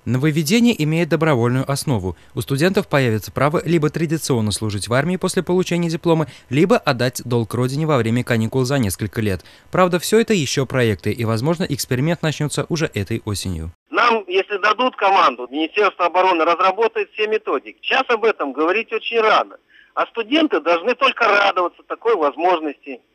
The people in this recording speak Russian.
Нововведение имеет добровольную основу. У студентов появится право либо традиционно служить в армии после получения диплома, либо отдать долг родине во время каникул за несколько лет. Правда, все это еще проекты, и, возможно, эксперимент начнется уже этой осенью. Нам, если дадут команду, Министерство обороны разработает все методики. Сейчас об этом говорить очень рано. А студенты должны только радоваться такой возможности.